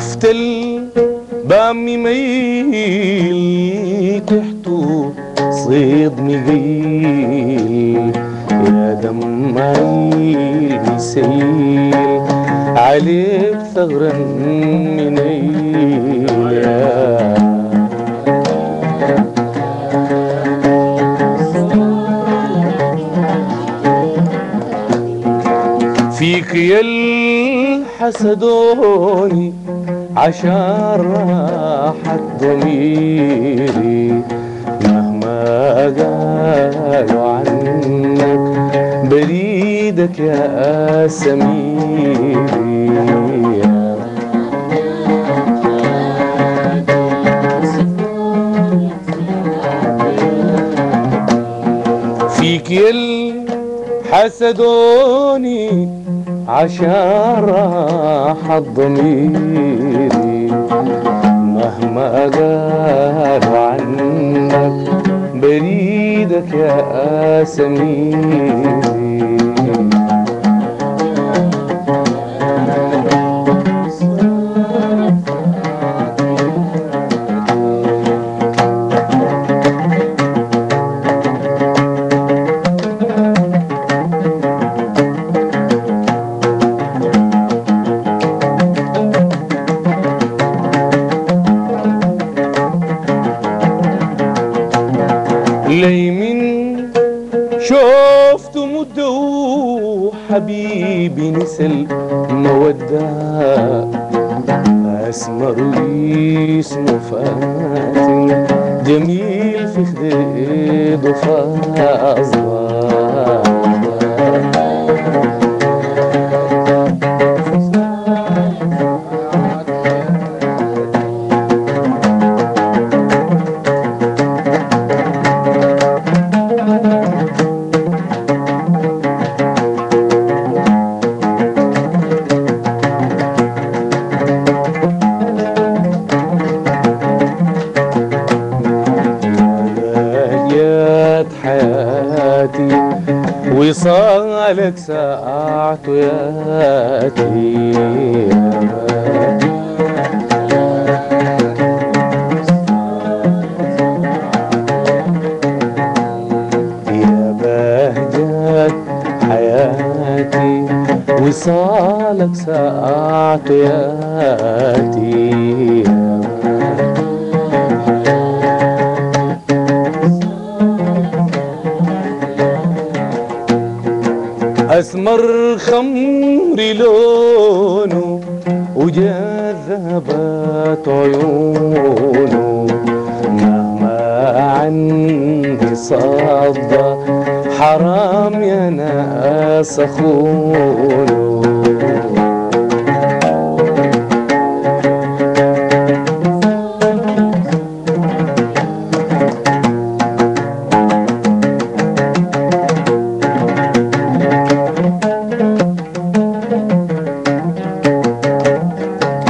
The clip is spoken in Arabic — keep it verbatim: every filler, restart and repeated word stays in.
شفت البام ميل تحته صيد مقيل يا دمعي سيل عليك ثغرا من فيك يا الحسدوني عشان راحت ضميري مهما قالوا عنك بريدك يا سميري فيك يا الحسدوني عشان راحت ضميري مهما قالوا عنك بريدك يا سميري لي من شفت مده حبيبي نسل مودة أسمر اسمه فاتن جميل في خديده فاصغر حياتي وصالك ساعته ياتي يا بهجة حياتي وصالك ساعته ياتي أسمر خمري لونه وجذبت عيونه مهما عندي صدى حرام يا ناس أخونه